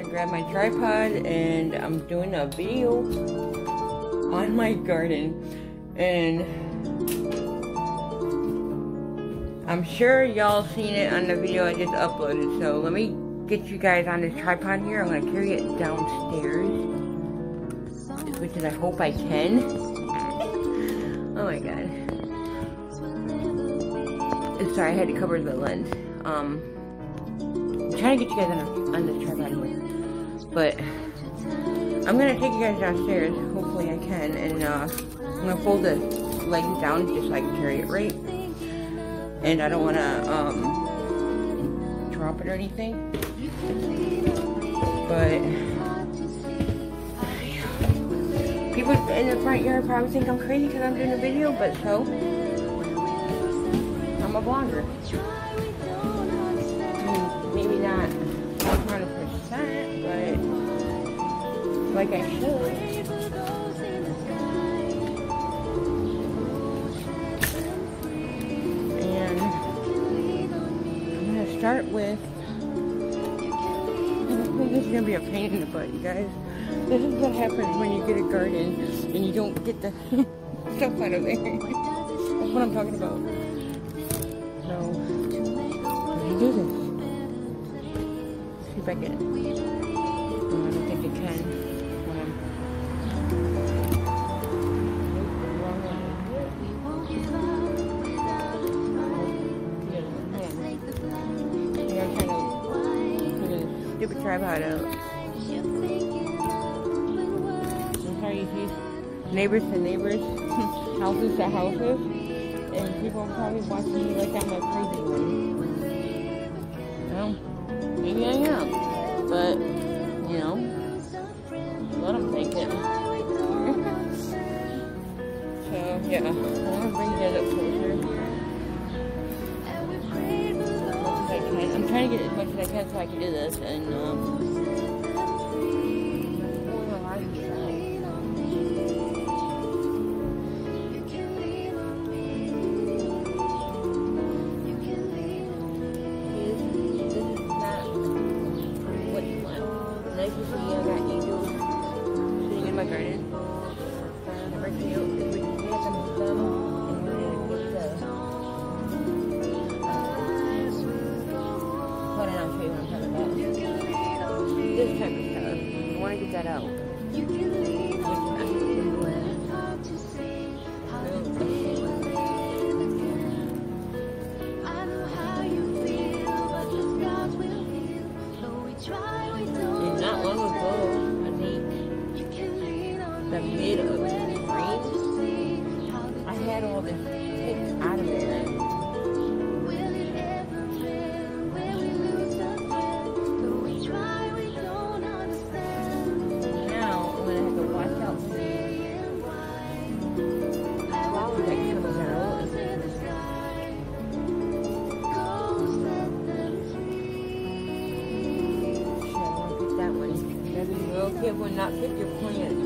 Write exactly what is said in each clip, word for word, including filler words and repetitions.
grab my tripod and I'm doing a video on my garden, and I'm sure y'all seen it on the video I just uploaded. So let me get you guys on this tripod here. I'm gonna carry it downstairs, which is I hope I can. Oh my god. Sorry, I had to cover the lens. Um, I'm trying to get you guys on, on this tripod here, but I'm gonna take you guys downstairs. Hopefully, I can, and uh, I'm gonna fold the legs down just so I can carry it right. And I don't want to um, drop it or anything, but people in the front yard probably think I'm crazy because I'm doing a video, but so. I'm a vlogger. I mean, maybe not one hundred percent, but like I should. And I'm going to start with, I don't think this is going to be a pain in the butt, you guys. This is what happens when you get a garden and you don't get the stuff out of there. That's what I'm talking about. So, let me do this. See if I can. No, I don't think I can. Um, yeah, I'm trying to put a stupid tripod out. I'm sorry, you see neighbors to neighbors, houses to houses. And people are probably watching me like I'm a crazy one. Well, maybe I am. But, you know, let them think it. So, yeah, I want to bring that up closer. As much as I can. I'm trying to get as much as I can so I can do this. And, um, my garden. Number two is we can get some of them, and we're going to get the hold on, I'll show you what I'm talking about. This type of stuff. I want to get that out. And not long ago, the mid of spring, I had all this picked out of there. Now I'm gonna have to watch out for the flowers that come out. Shit, I want to pick that one. That'd be real careful not pick your plant.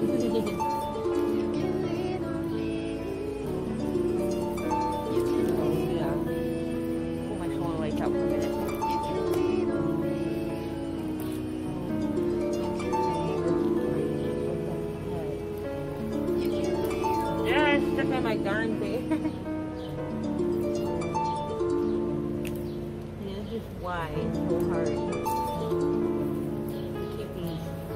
Stuck on my darn bear. And this is why it's so hard to keep these.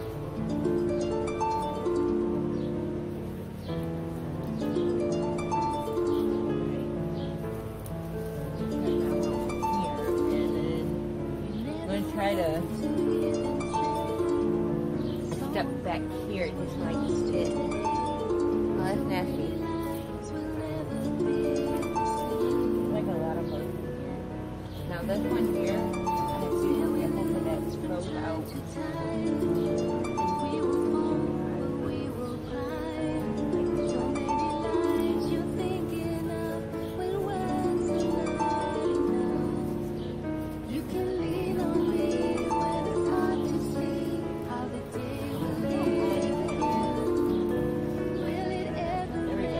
I'm gonna try to step back here just like this. Oh, that's nasty. Now this one here, I have to be careful for that to close out. There we go.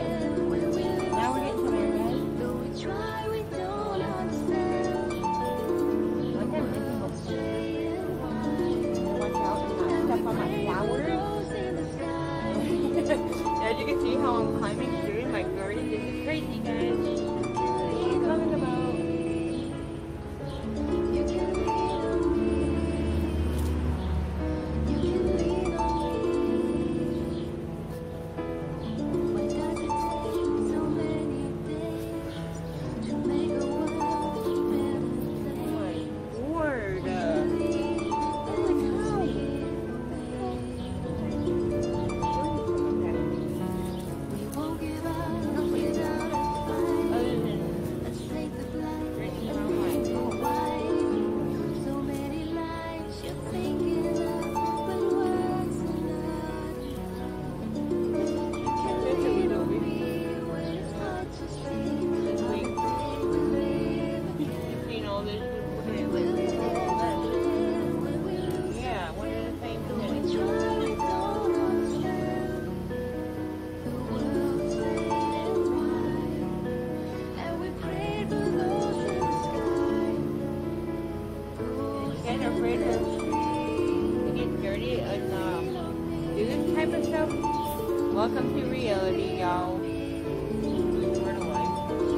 Welcome to reality, y'all. Where do I?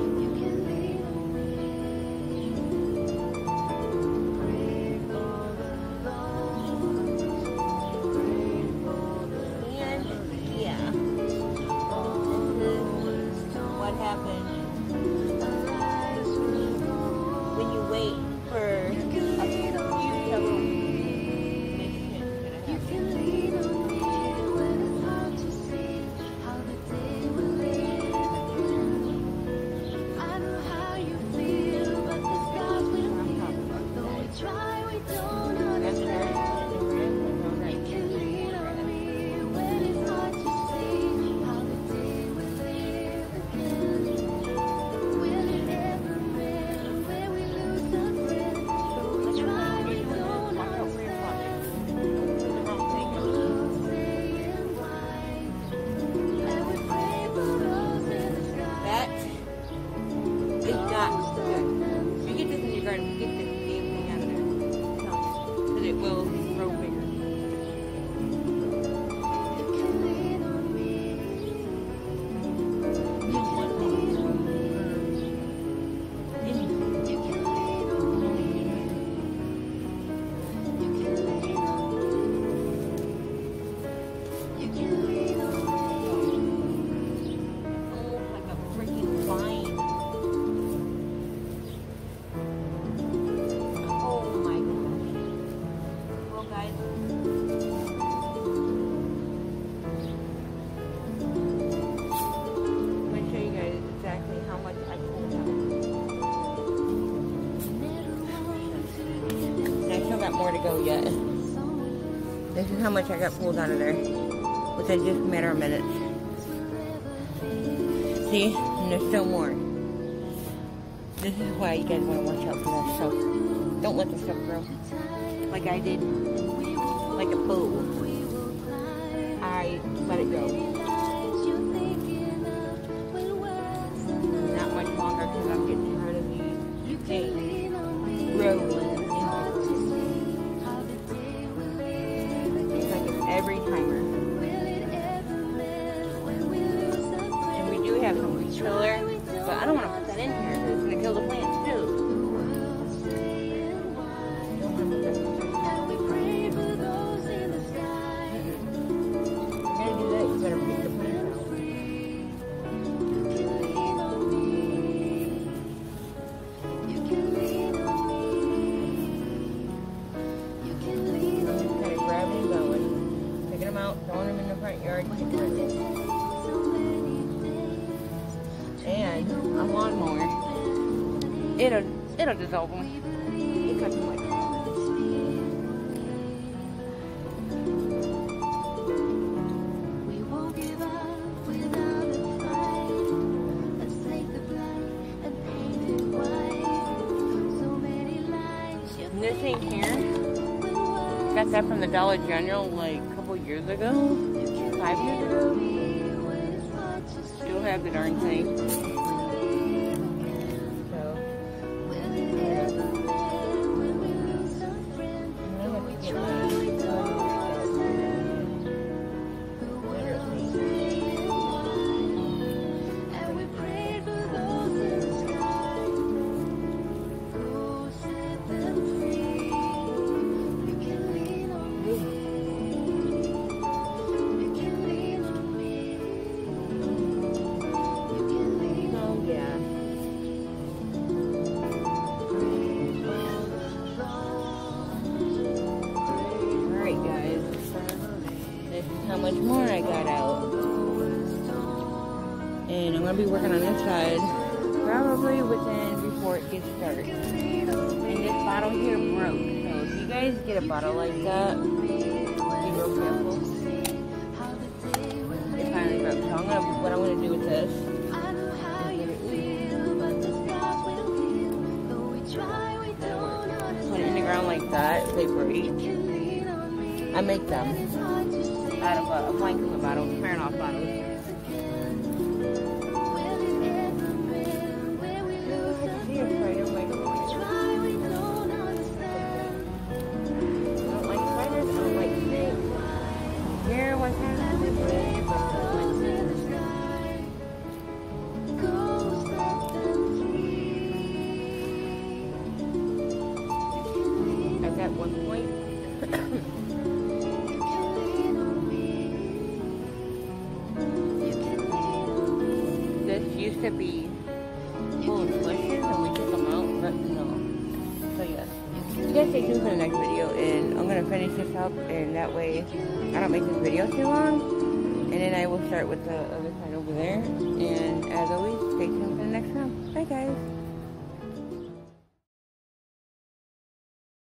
And yeah, this is what happens when you wait for a few several more to go yet. This is how much I got pulled out of there within just a matter of minutes. See? And there's still more. This is why you guys want to watch out for that stuff. Don't let the stuff grow. Like I did. Like a bull. I let it go. Not much longer because I'm getting tired of these things growing. Every timer. And we do have some filler, but I don't want to put that in here because it's going to kill the plants too. If you're going to do that, you better pick the plants out. Kind of grabbing and going. Picking them out, throwing them in the front yard. And a lawnmower. It'll it'll dissolve them. It cuts them like and this thing here, got that from the Dollar General like a couple years ago, five years ago. Still have the darn thing. So, I'm gonna have to get my how much more I got out. And I'm going to be working on this side probably within before it gets dark. And this bottle here broke. So if you guys get a bottle like that, be real careful. It finally broke. So I'm gonna, what I'm going to do with this is put it in the ground like that. If they break, I make them out of a, a fine cooler bottle, Smirnoff bottle. I don't like spiders, I don't like snakes. Here, what's happening? one point. This used to be full of squishes and we took them out, but no. So yeah. You guys stay tuned for the next video, and I'm gonna finish this up, and that way I don't make this video too long. And then I will start with the other side over there. And as always, stay tuned for the next one. Bye guys.